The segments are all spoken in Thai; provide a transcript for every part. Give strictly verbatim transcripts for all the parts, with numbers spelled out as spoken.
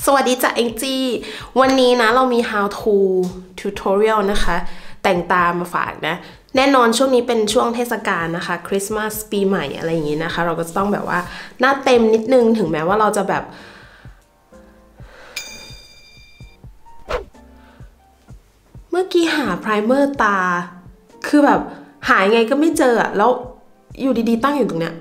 สวัสดีจ้ะเอ็งจี้วันนี้นะเรามี how to tutorial นะคะแต่งตามาฝากนะแน่นอนช่วงนี้เป็นช่วงเทศกาลนะคะคริสต์มาสปีใหม่อะไรอย่างนี้นะคะเราก็จะต้องแบบว่าหน้าเต็มนิดนึงถึงแม้ว่าเราจะแบบเมื่อกี้หาไพรเมอร์ตาคือแบบหายังไงก็ไม่เจออะแล้วอยู่ดีๆตั้งอยู่ตรงเนี้ย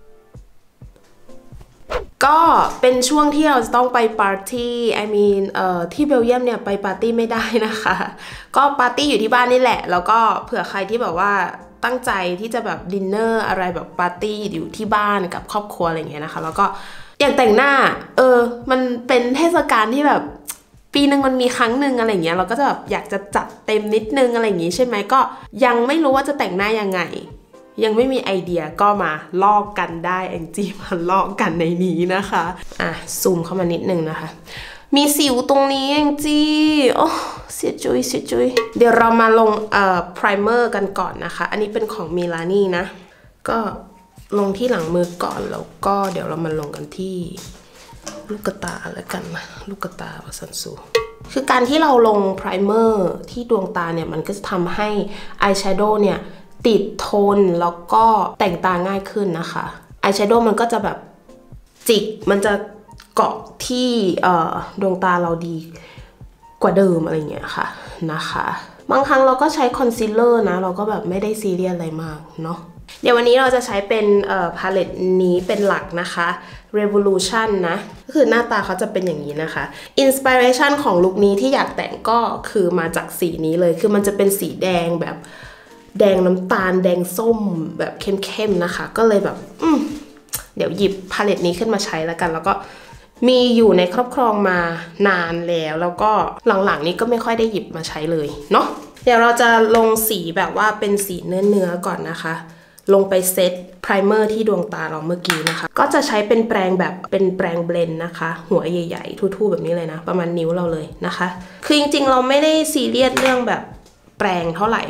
ก็เป็นช่วงที่เราจะต้องไปปาร์ตี้ I mean เอ่อที่เบลเยียมเนี่ยไปปาร์ตี้ไม่ได้นะคะก็ปาร์ตี้อยู่ที่บ้านนี่แหละแล้วก็เผื่อใครที่แบบว่าตั้งใจที่จะแบบดินเนอร์อะไรแบบปาร์ตี้อยู่ที่บ้านกับครอบครัวอะไรอย่างเงี้ยนะคะแล้วก็อย่างแต่งหน้าเออมันเป็นเทศกาลที่แบบปีหนึ่งมันมีครั้งหนึ่งอะไรอย่างเงี้ยเราก็จะแบบอยากจะจัดเต็มนิดนึงอะไรอย่างงี้ใช่ไหมก็ยังไม่รู้ว่าจะแต่งหน้ายังไงยังไม่มีไอเดียก็มาลอกกันได้แองจี้มาลอกกันในนี้นะคะอ่ะซูมเข้ามานิดนึงนะคะมีสิวตรงนี้แองจี้โอ้เสียจุยเสียจุยเดี๋ยวเรามาลงเอ่อไพรเมอร์กันก่อนนะคะอันนี้เป็นของมิลานี่นะก็ลงที่หลังมือก่อนแล้วก็เดี๋ยวเรามาลงกันที่ลูกตาแล้วกันนะลูกตาวัสันสูคือการที่เราลงไพรเมอร์ที่ดวงตาเนี่ยมันก็จะทำให้อายแชโดว์เนี่ยติดโทนแล้วก็แต่งตาง่ายขึ้นนะคะอายแชโดว์มันก็จะแบบจิกมันจะเกาะที่ดวงตาเราดีกว่าเดิมอะไรเงี้ยค่ะนะคะบางครั้งเราก็ใช้คอนซีลเลอร์นะเราก็แบบไม่ได้ซีเรียสอะไรมากเนาะเดี๋ยววันนี้เราจะใช้เป็นพาเลตนี้เป็นหลักนะคะ Revolution นะก็คือหน้าตาเขาจะเป็นอย่างนี้นะคะอินสปิเรชันของลุคนี้ที่อยากแต่งก็คือมาจากสีนี้เลยคือมันจะเป็นสีแดงแบบแดงน้ำตาลแดงส้มแบบเข้มๆนะคะก็เลยแบบอืมเดี๋ยวหยิบพาเลตนี้ขึ้นมาใช้แล้วกันแล้วก็มีอยู่ในครอบครองมานานแล้วแล้วก็หลังๆนี้ก็ไม่ค่อยได้หยิบมาใช้เลยเนาะเดี๋ยวเราจะลงสีแบบว่าเป็นสีเนื้อๆก่อนนะคะลงไปเซตไพรเมอร์ที่ดวงตาเราเมื่อกี้นะคะก็จะใช้เป็นแปรงแบบเป็นแปรงเบลนด์นะคะหัวใหญ่ๆทู่ๆแบบนี้เลยนะประมาณนิ้วเราเลยนะคะคือจริงๆเราไม่ได้ซีเรียสเรื่องแบบแปรงเท่าไหร่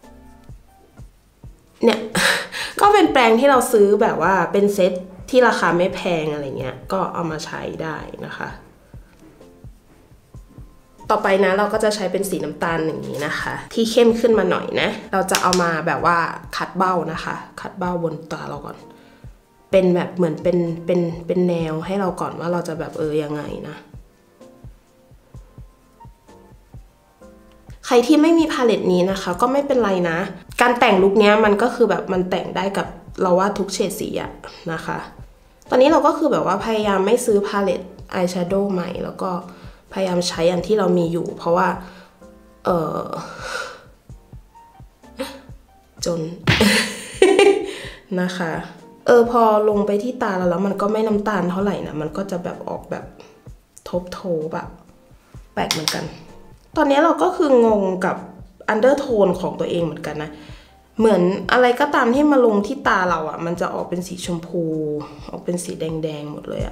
เนี่ยก็เป็นแปรงที่เราซื้อแบบว่าเป็นเซตที่ราคาไม่แพงอะไรเงี้ยก็เอามาใช้ได้นะคะต่อไปนะเราก็จะใช้เป็นสีน้ำตาลอย่างนี้นะคะที่เข้มขึ้นมาหน่อยนะเราจะเอามาแบบว่าคัดเบ้านะคะคัดเบ้าบนตาเราก่อนเป็นแบบเหมือนเป็นเป็นเป็นแนวให้เราก่อนว่าเราจะแบบเออยังไงนะใครที่ไม่มีพาเลตนี้นะคะก็ไม่เป็นไรนะการแต่งลุคนี้มันก็คือแบบมันแต่งได้กับเราว่าทุกเฉดสีอะนะคะตอนนี้เราก็คือแบบว่าพยายามไม่ซื้อพาเลตอายแชโดว์ใหม่แล้วก็พยายามใช้อันที่เรามีอยู่เพราะว่าเออจน นะคะเออพอลงไปที่ตาเราแล้วมันก็ไม่น้ำตาลเท่าไหร่นะมันก็จะแบบออกแบบทบโทแบบแปลกเหมือนกันตอนนี้เราก็คืองงกับอันเดอร์โทนของตัวเองเหมือนกันนะเหมือนอะไรก็ตามที่มาลงที่ตาเราอ่ะมันจะออกเป็นสีชมพูออกเป็นสีแดงๆหมดเลยอ่ะ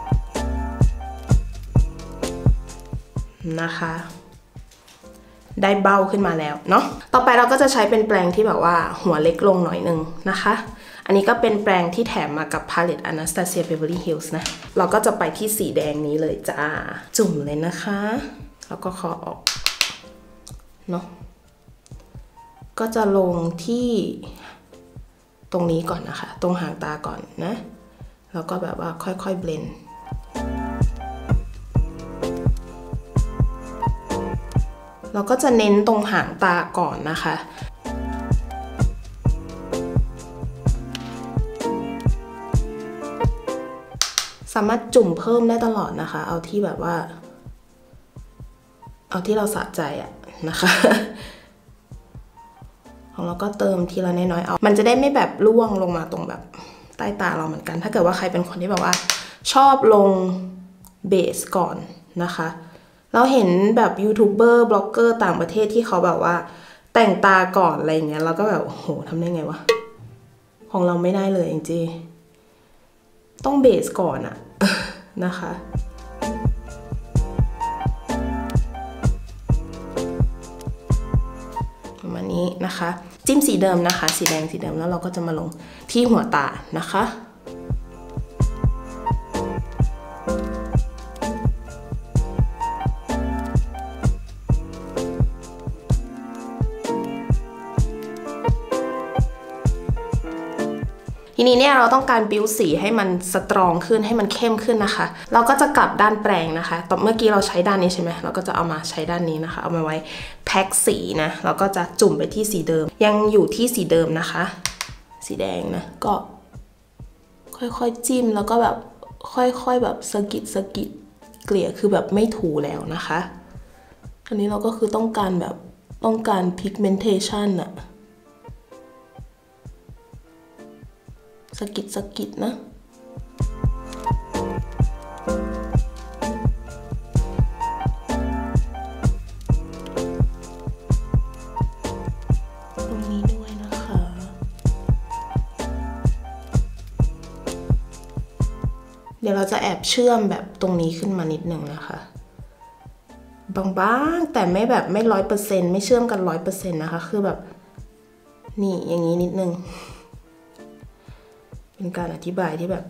นะคะได้เบ้าขึ้นมาแล้วเนาะต่อไปเราก็จะใช้เป็นแปรงที่แบบว่าหัวเล็กลงหน่อยนึงนะคะอันนี้ก็เป็นแปรงที่แถมมากับพาเลต Anastasia Beverly Hills นะเราก็จะไปที่สีแดงนี้เลยจ้าจุ่มเลยนะคะแล้วก็เคาะออกเนาะก็จะลงที่ตรงนี้ก่อนนะคะตรงหางตาก่อนนะแล้วก็แบบว่าค่อยๆเบลนด์เราก็จะเน้นตรงหางตาก่อนนะคะสามารถจุ่มเพิ่มได้ตลอดนะคะเอาที่แบบว่าเอาที่เราสะใจอะนะคะของเราก็เติมทีละน้อยๆเอามันจะได้ไม่แบบร่วงลงมาตรงแบบใต้ตาเราเหมือนกันถ้าเกิดว่าใครเป็นคนที่แบบว่าชอบลงเบสก่อนนะคะเราเห็นแบบยูทูบเบอร์บล็อกเกอร์ต่างประเทศที่เขาแบบว่าแต่งตาก่อนอะไรเงี้ยเราก็แบบโหทำได้ไงวะของเราไม่ได้เลยจริงๆต้องเบสก่อนอะนะคะประมาณนี้นะคะจิ้มสีเดิมนะคะสีแดงสีเดิมแล้วเราก็จะมาลงที่หัวตานะคะทีนี้เนี่ยเราต้องการบิ้วสีให้มันสตรองขึ้นให้มันเข้มขึ้นนะคะเราก็จะกลับด้านแปรงนะคะตอนเมื่อกี้เราใช้ด้านนี้ใช่ไหมเราก็จะเอามาใช้ด้านนี้นะคะเอามาไว้แพ็คสีนะเราก็จะจุ่มไปที่สีเดิมยังอยู่ที่สีเดิมนะคะสีแดงนะก็ค่อยๆจิ้มแล้วก็แบบค่อยๆแบบสะกิดสะกิดเกลี่ยคือแบบไม่ถูแล้วนะคะอันนี้เราก็คือต้องการแบบต้องการ pigmentation อะสะกิดสะกิดนะตรงนี้ด้วยนะคะเดี๋ยวเราจะแอบเชื่อมแบบตรงนี้ขึ้นมานิดนึงนะคะบางๆแต่ไม่แบบไม่ร้อยเปอร์เซ็นต์ไม่เชื่อมกันร้อยเปอร์เซ็นต์นะคะคือแบบนี่อย่างนี้นิดนึงเป็นการอธิบายที่แบบ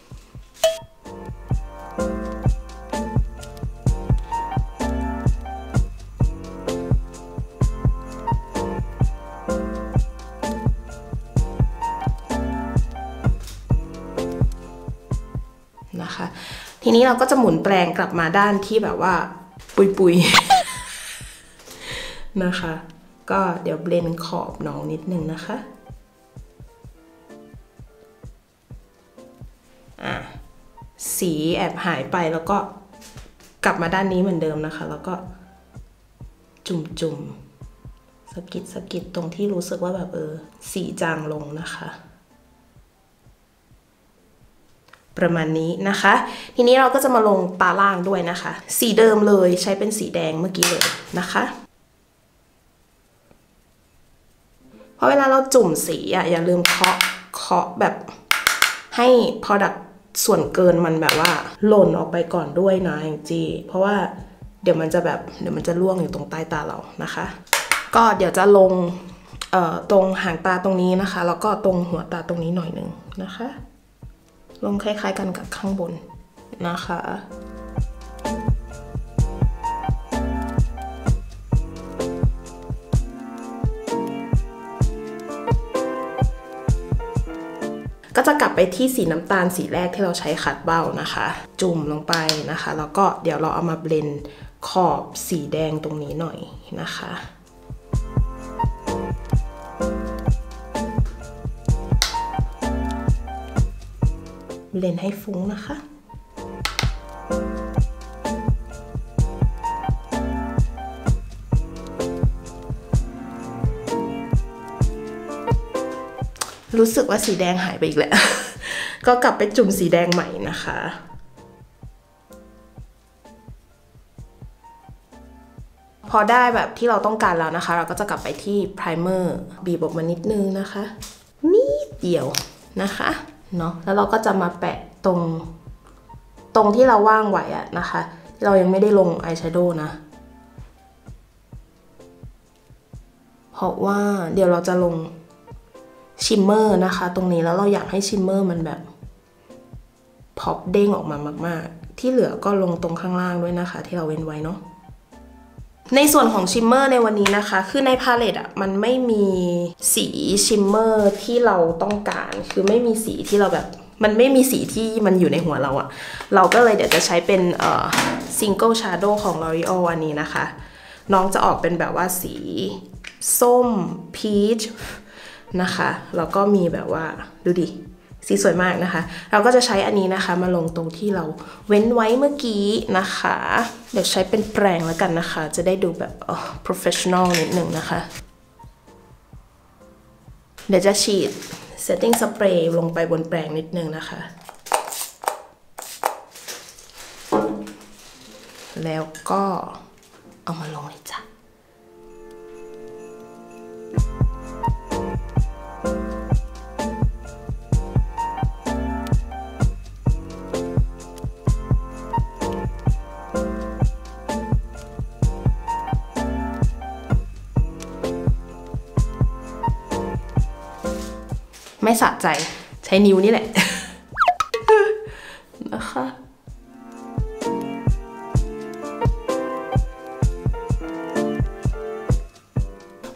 นะคะทีนี้เราก็จะหมุนแปรงกลับมาด้านที่แบบว่าปุยๆนะคะก็เดี๋ยวเบลนขอบน้องนิดนึงนะคะอ่ะสีแอบหายไปแล้วก็กลับมาด้านนี้เหมือนเดิมนะคะแล้วก็จุ่มๆสกิดสกิดตรงที่รู้สึกว่าแบบเออสีจางลงนะคะประมาณนี้นะคะทีนี้เราก็จะมาลงตาล่างด้วยนะคะสีเดิมเลยใช้เป็นสีแดงเมื่อกี้เลยนะคะเพราะเวลาเราจุ่มสีอ่ะอย่าลืมเคาะเคาะแบบให้ product ส่วนเกินมันแบบว่าหล่นออกไปก่อนด้วยนะจริงๆเพราะว่าเดี๋ยวมันจะแบบเดี๋ยวมันจะร่วงอยู่ตรงใต้ตาเรานะคะก็เดี๋ยวจะลงเอ่อตรงหางตาตรงนี้นะคะแล้วก็ตรงหัวตาตรงนี้หน่อยหนึ่งนะคะลงคล้ายๆกันกับข้างบนนะคะก็จะกลับไปที่สีน้ำตาลสีแรกที่เราใช้ขัดเบ้านะคะจุ่มลงไปนะคะแล้วก็เดี๋ยวเราเอามาเบลนด์ขอบสีแดงตรงนี้หน่อยนะคะเบลนด์ให้ฟุ้งนะคะรู้สึกว่าสีแดงหายไปอีกแล้ว ก็กลับไปจุ่มสีแดงใหม่นะคะพอได้แบบที่เราต้องการแล้วนะคะเราก็จะกลับไปที่ไพรเมอร์บีบออกมานิดนึงนะคะนิดเดียวนะคะเนาะแล้วเราก็จะมาแปะตรงตรงที่เราว่างไว้อะนะคะที่เรายังไม่ได้ลงอายแชโดว์นะเพราะว่าเดี๋ยวเราจะลงชิมเมอร์นะคะตรงนี้แล้วเราอยากให้ชิมเมอร์มันแบบพอปเด้งออกมามากๆที่เหลือก็ลงตรงข้างล่างด้วยนะคะที่เราเว้นไว้เนาะในส่วนของชิมเมอร์ในวันนี้นะคะคือในพาเลตอ่ะมันไม่มีสีชิมเมอร์ที่เราต้องการคือไม่มีสีที่เราแบบมันไม่มีสีที่มันอยู่ในหัวเราอ่ะเราก็เลยเดี๋ยวจะใช้เป็นเอ่อ Single Shadow ของ L'Oreal อันนี้นะคะน้องจะออกเป็นแบบว่าสีส้มพีชนะคะแล้วก็มีแบบว่าดูดิสีสวยมากนะคะเราก็จะใช้อันนี้นะคะมาลงตรงที่เราเว้นไว้เมื่อกี้นะคะเดี๋ยวใช้เป็นแปรงแล้วกันนะคะจะได้ดูแบบ oh, professional นิดหนึ่งนะคะเดี๋ยวจะฉีด setting spray ลงไปบนแปรงนิดนึงนะคะแล้วก็เอามาลงเลยจ้ะไม่สะใจใช้นิ้วนี่แหละ นะคะ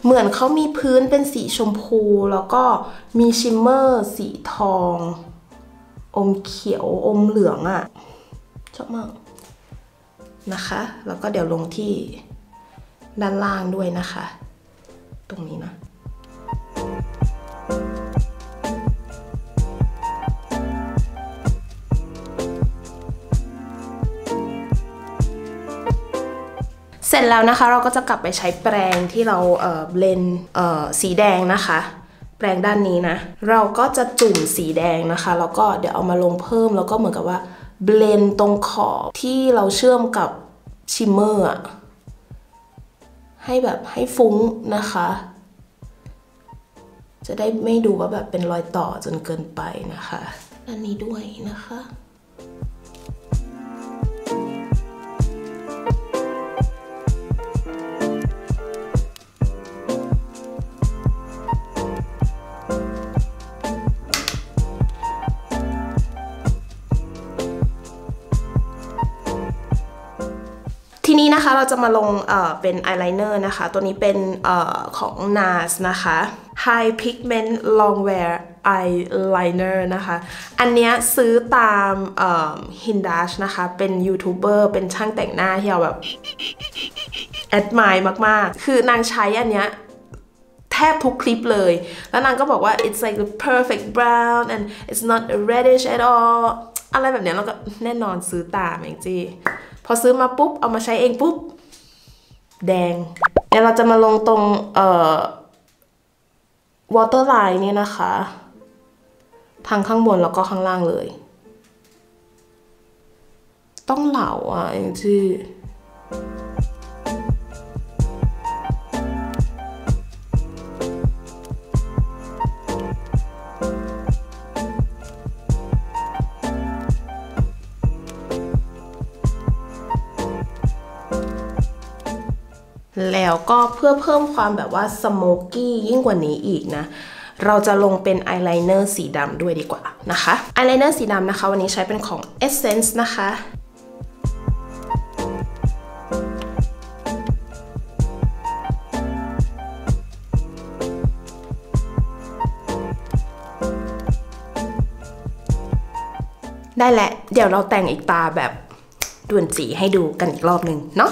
เหมือนเขามีพื้นเป็นสีชมพูแล้วก็มีชิมเมอร์สีทองอมเขียวอมเหลืองอะชอบมากนะคะแล้วก็เดี๋ยวลงที่ด้านล่างด้วยนะคะตรงนี้นะเสร็จแล้วนะคะเราก็จะกลับไปใช้แปรงที่เราเอ่อเบลนด์เอ่อสีแดงนะคะแปรงด้านนี้นะเราก็จะจุ่มสีแดงนะคะแล้วก็เดี๋ยวเอามาลงเพิ่มแล้วก็เหมือนกับว่าเบลนด์ตรงขอบที่เราเชื่อมกับชิมเมอร์อะให้แบบให้ฟุ้งนะคะจะได้ไม่ดูว่าแบบเป็นรอยต่อจนเกินไปนะคะอันนี้ด้วยนะคะทีนี้นะคะเราจะมาลงเอ่อเป็นอายไลเนอร์นะคะตัวนี้เป็นเอ่อของ นา เอส นะคะ High Pigment Longwear Eyeliner นะคะอันเนี้ยซื้อตามเอ่อ ฮินดัช นะคะเป็นยูทูบเบอร์เป็นช่างแต่งหน้าที่เราแบบแอดมายมากๆคือนางใช้อันเนี้ยแทบทุกคลิปเลยแล้วนางก็บอกว่า it's like the perfect brown and it's not reddish at all อะไรแบบเนี้ยเราก็แน่นอนซื้อตามแองจี้พอซื้อมาปุ๊บเอามาใช้เองปุ๊บแดงเดี๋ยวเราจะมาลงตรงเอ่อ waterline นี่นะคะทางข้างบนแล้วก็ข้างล่างเลยต้องเหลาอ่ะแองจี้แล้วก็เพื่อเพิ่มความแบบว่าสโมกกี้ยิ่งกว่านี้อีกนะเราจะลงเป็นอายไลเนอร์สีดำด้วยดีกว่านะคะอายไลเนอร์สีดำนะคะวันนี้ใช้เป็นของ Essence นะคะได้แหละเดี๋ยวเราแต่งอีกตาแบบด่วนจีให้ดูกันอีกรอบหนึ่งเนาะ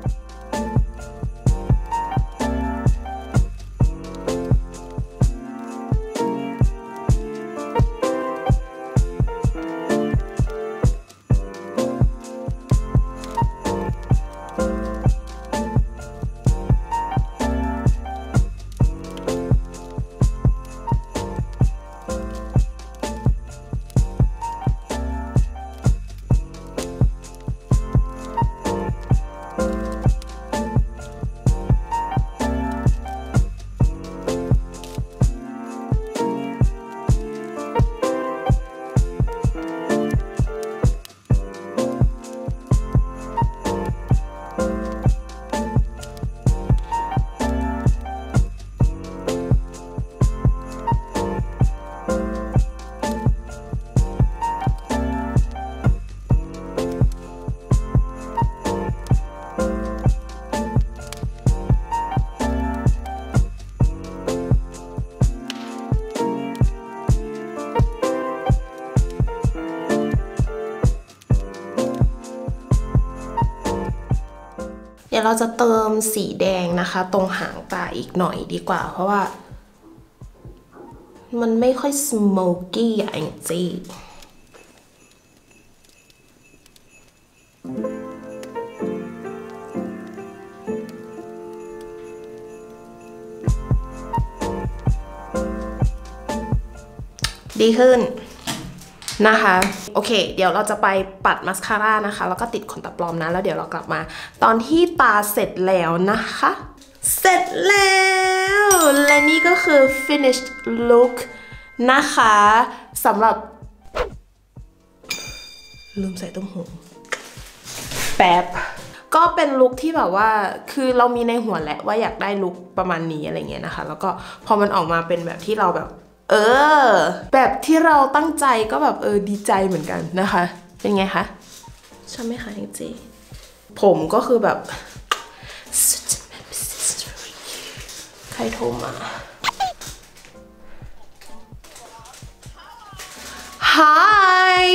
เดี๋ยวเราจะเติมสีแดงนะคะตรงหางตาอีกหน่อยดีกว่าเพราะว่ามันไม่ค่อยสโมกกี้อย่างจี้ดีขึ้นนะคะโอเคเดี๋ยวเราจะไปปัดมัสคาร่านะคะแล้วก็ติดขนตาปลอมนะแล้วเดี๋ยวเรากลับมาตอนที่ตาเสร็จแล้วนะคะเสร็จแล้วและนี่ก็คือ finished look นะคะสำหรับลืมใส่ต้มหูแป๊บก็เป็นลุคที่แบบว่าคือเรามีในหัวแหละว่าอยากได้ลุคประมาณนี้อะไรเงี้ยนะคะแล้วก็พอมันออกมาเป็นแบบที่เราแบบเออแบบที่เราตั้งใจก็แบบเออดีใจเหมือนกันนะคะเป็นไงคะชอบไหมคะจริงๆผมก็คือแบบใครโทรมา Hi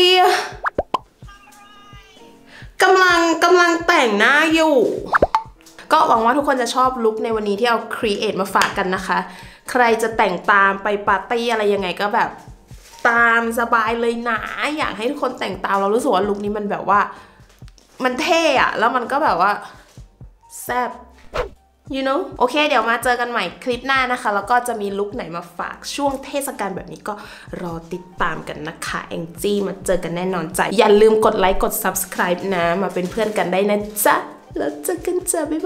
กำลังกำลังแต่งหน้าอยู่ก็หวังว่าทุกคนจะชอบลุคในวันนี้ที่เอาครีเอทมาฝากกันนะคะใครจะแต่งตามไปปาร์ตี้อะไรยังไงก็แบบตามสบายเลยนะอยากให้ทุกคนแต่งตามเรารู้สึกว่าลุคนี้มันแบบว่ามันเท่อะแล้วมันก็แบบว่าแซ่บ you know โอเคเดี๋ยวมาเจอกันใหม่คลิปหน้านะคะแล้วก็จะมีลุคไหนมาฝากช่วงเทศกาลแบบนี้ก็รอติดตามกันนะคะแองจี้มาเจอกันแน่นอนจ้ะอย่าลืมกดไลค์กด subscribe นะมาเป็นเพื่อนกันได้นะจ๊ะแล้วเจอกันจ้ะบ๊าย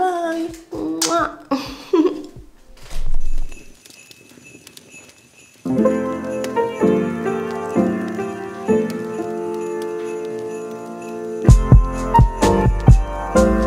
บาย